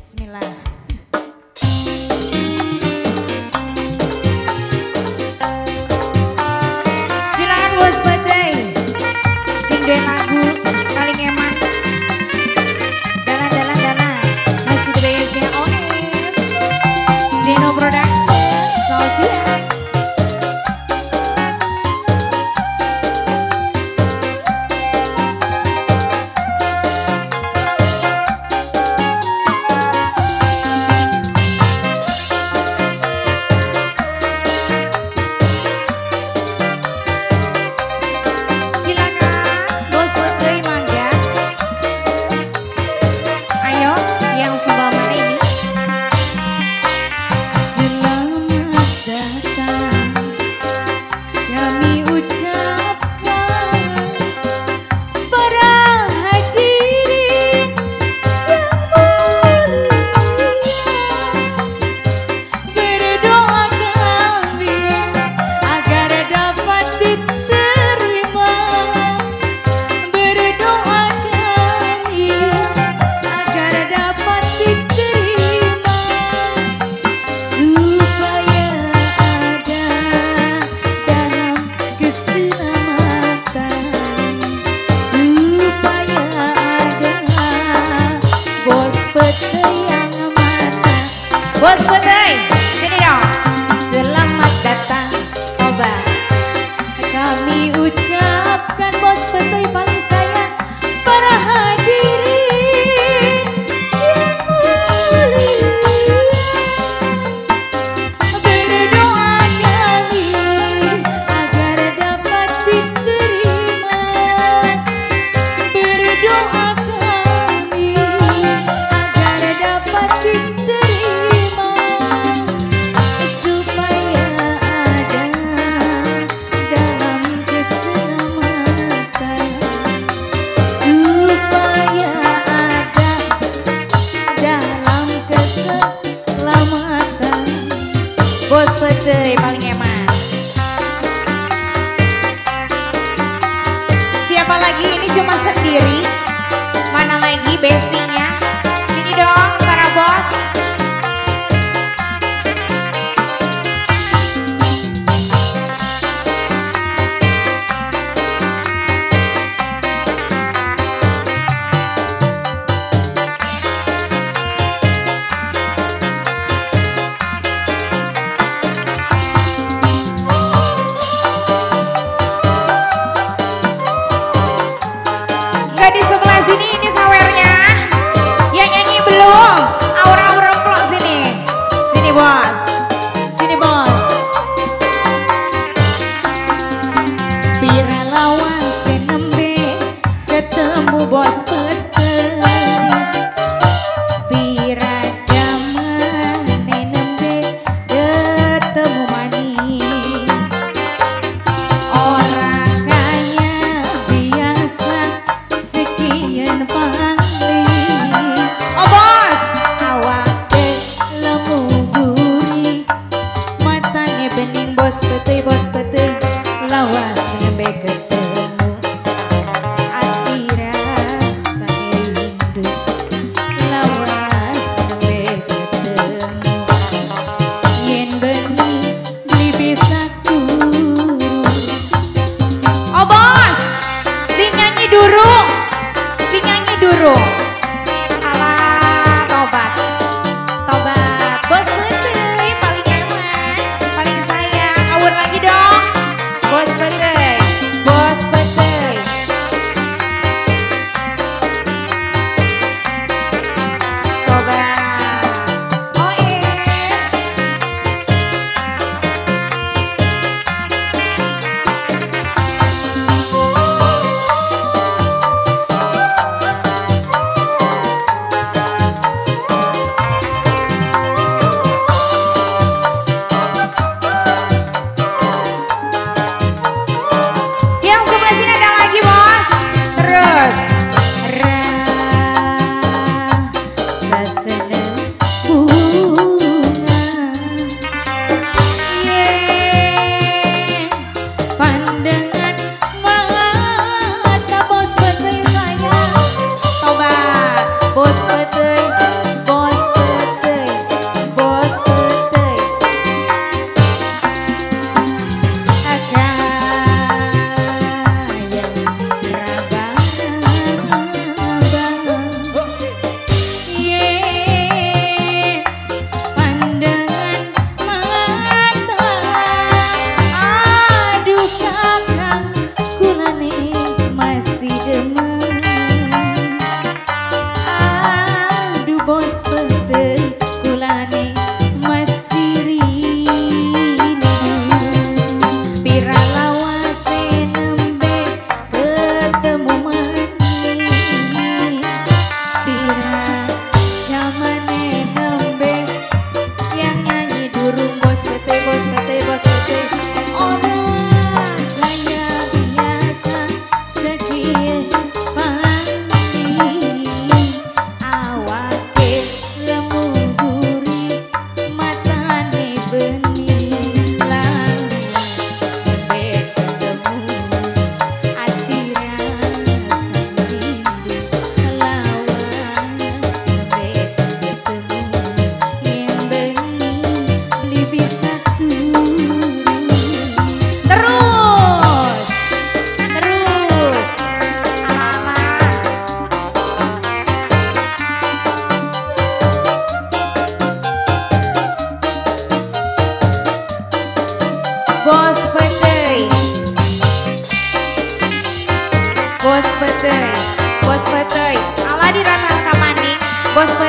Bismillah. Silakan bos badai. Sing duwe lagu paling emak. Dalan. Masih di BSnya Onis. Zeno Production. Sosial.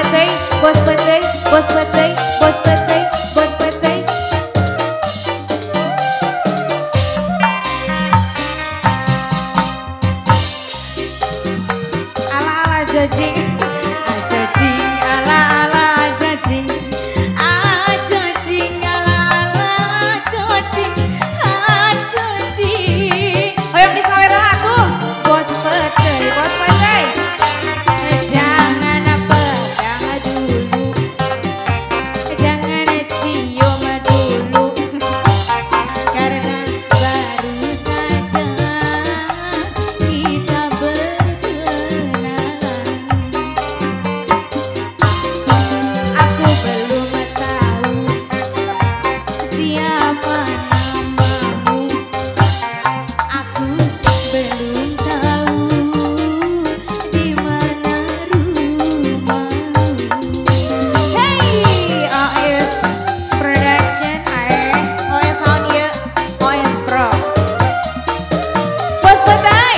Patay, Bos Patay, Bos Patay, Bos Patay, Bos Patay. Ala-ala jajing, jajing, ala-ala jajing, jajing, ala-ala jajing, jajing. Hoyong disawer aku, Bos Patay, Bos Patay. Jangan pegang dulu, jangan cium dulu, karena baru saja kita berkenalan. Aku belum tahu siapa namamu, aku belum tahu di mana rumahmu. Hey, OS Production, OS Sound ya, OS Pro. Bos Patay.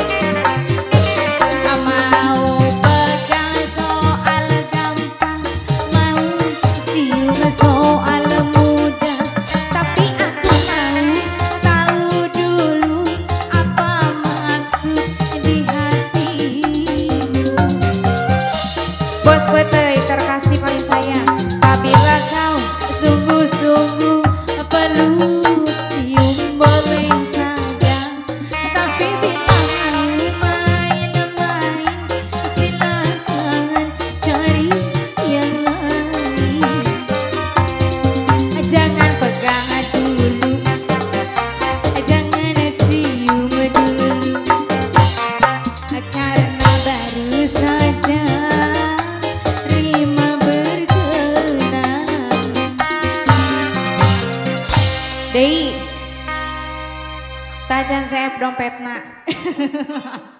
Mau pegang soal gampang, mau cium soal mudah, tapi aku mau tahu dulu apa maksud di hatimu. Bos Patay terkasih paling sayang, apabila kau sungguh-sungguh peluk cium boleh saja, tapi bila mau main-main silakan cari yang lain. Jangan pegang dulu, jangan cium dulu, karena baru saja Rima berkenalan. Dei, tajan saya dompetna.